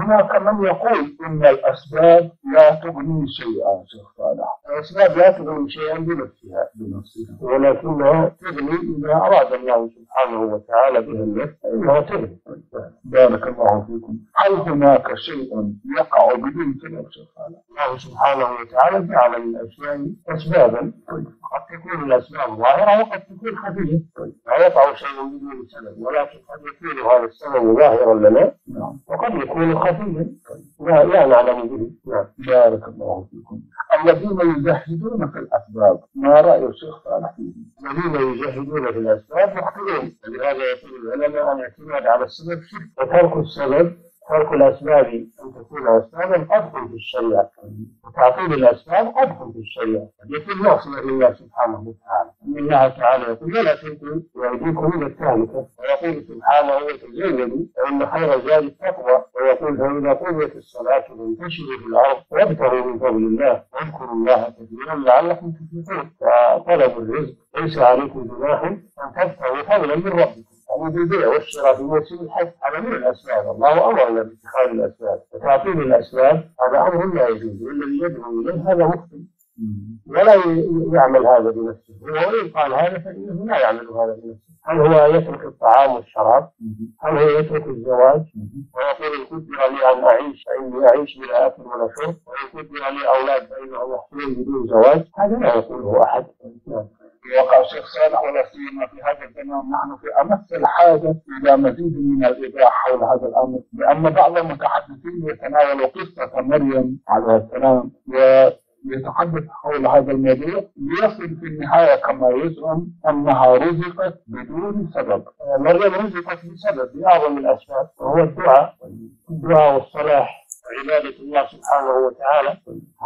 هناك من يقول إن الأسباب لا تغني شيئا شيخ صالح. الأسباب لا تغني شيئا بنفسها ولكنها تغني إذا أراد الله سبحانه وتعالى بها النفس فإنها تغني. بارك الله فيكم. هل هناك شيء يقع بدون سبب شيخ صالح؟ الله سبحانه وتعالى جعل للأشياء أسبابا، قد تكون الأسباب ظاهرة وقد تكون خفية. لا يقع شيء بدون سبب، ولكن قد يكون هذا السبب ظاهرا لنا وقد يكون خفيا لا نعلم به. بارك الله فيكم. الذين يجاهدون في الأسباب، ما رأي الشيخ صالح فيهم؟ الذين يجاهدون في الأسباب يخطئون، لهذا يقول العلماء أن الاعتماد على السبب شرك، وترك السبب ترك الأسباب أن تكون أسبابا أدخل في الشريعة، وتعطيل الأسباب أدخل في الشريعة، يكون ناصرا لله سبحانه وتعالى. أن الله تعالى يقول ولا تلقوا بأيديكم إلى التهلكة، ويقول سبحانه وتزينوا فإن خير الزاد التقوى، ويقول فإذا قضيت الصلاة فانتشروا في الأرض وابتغوا من فضل الله واذكروا الله كثيرا لعلكم تفلحون. وطلب الرزق ليس عليكم جناح أن تبتغوا فضلا من ربكم. البيع والشراء في موسم الحج هذا من الأسباب، الله أمرنا باتخاذ الأسباب، وتعطيل الأسباب هذا أمر لا يجوز، والذي يدعو إليه هذا مخطئ ولا يعمل هذا بنفسه، وإن قال هذا فإنه لا يعمل هذا بنفسه. هل هو يترك الطعام والشراب؟ هل هو يترك الزواج؟ ويقول إن قدر لي أن أعيش فإني أعيش بلا أكل ولا شرب، وإن قدر لي أولاد فإنهم يحصلون بدون زواج. هذا لا يقوله أحد. وقع الشيخ صالح ولا سيما في هذا الزمان نحن في أمس الحاجة إلى مزيد من الإيضاح حول هذا الأمر، لأن بعض المتحدثين يتناول قصة مريم عليه السلام ويتحدث حول هذا الموضوع ليصل في النهاية كما يزعم أنها رزقت بدون سبب. مريم رزقت بسبب بأعظم الأسباب، وهو الدعاء والصلاح وعبادة الله سبحانه وتعالى.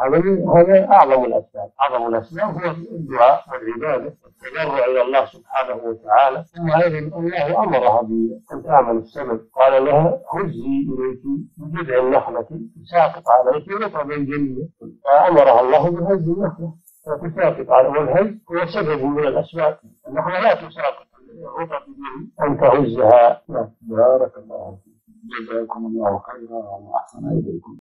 هذا أعظم الأسباب. أعظم الأسباب هو الدعاء والعبادة والتضرع إلى الله سبحانه وتعالى. ثم أيضا الله أمرها بأن تعمل السبب، قال لها هزي إليك بجذع النخلة تساقط عليك رطبا جنيا، فأمرها الله بهز النخلة فتساقط على، والهز هو سبب من الأسباب. النخلة لا تساقط الرطب أن تهزها. بارك الله فيكم، جزاكم الله خيرا وأحسن إليكم.